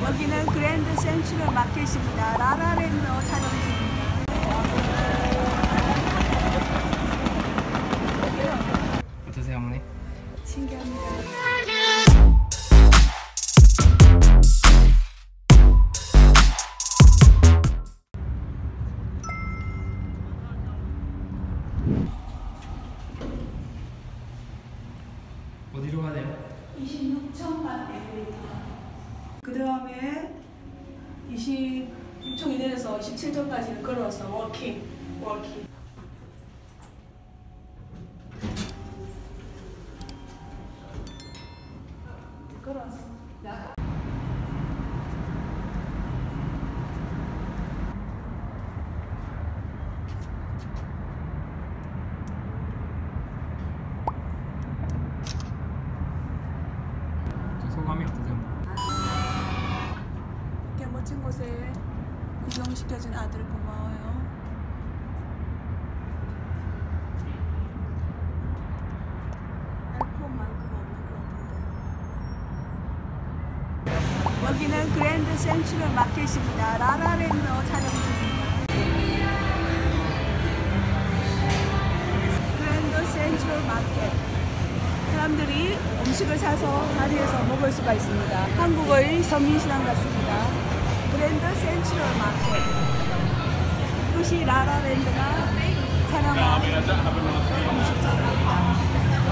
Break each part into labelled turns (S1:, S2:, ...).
S1: 여기는 그랜드 센트럴 마켓입니다. 라라랜드 촬영지입니다.
S2: 어떠세요, 어머니?
S1: 신기합니다.
S2: 어디로 가네요?
S1: 26,000만 그 다음에 26층 이내에서 27층까지는 걸어서 워킹. 걸어서.
S2: 소감이 어떠세요?
S1: 이렇게 멋진 곳에 구경시켜준 아들 고마워요. 알코올만큼 없는 것 같은데. 여기는 그랜드 센트럴 마켓입니다. 라라랜드 촬영지입니다. 그랜드 센트럴 마켓. 사람들이 음식을 사서 자리에서 먹을 수가 있습니다. 한국의 서민시장 같습니다. 그랜드 센트럴 마켓. 이것이 라라랜드가 촬영한 음식점입니다.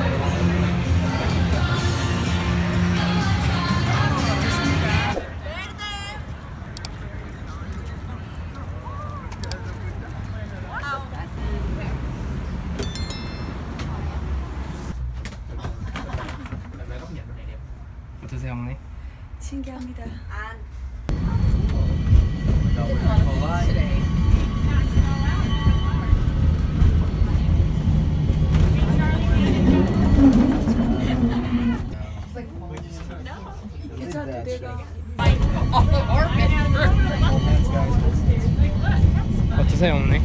S2: 어떠세요, 어머니?
S1: 신기합니다. 괜찮다, 내가.
S2: 어떠세요, 어머니?